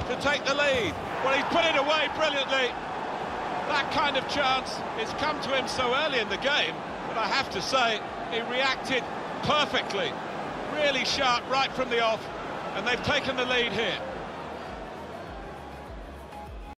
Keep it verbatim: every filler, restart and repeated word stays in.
to take the lead. Well, he's put it away brilliantly. That kind of chance has come to him so early in the game, but I have to say, he reacted perfectly. Really sharp right from the off, and they've taken the lead here.